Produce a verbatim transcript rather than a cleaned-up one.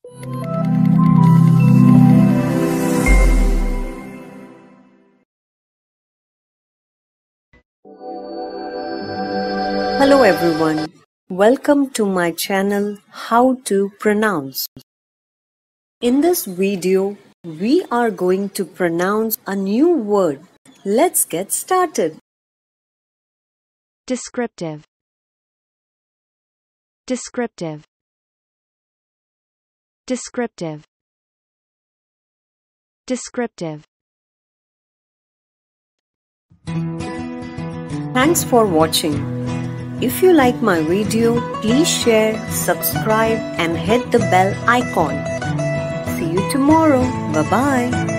Hello everyone, welcome to my channel How to Pronounce. In this video, we are going to pronounce a new word. Let's get started. Descriptive. Descriptive. Descriptive. Descriptive. Thanks for watching. If you like my video, please share, subscribe and hit the bell icon. See you tomorrow. Bye-bye.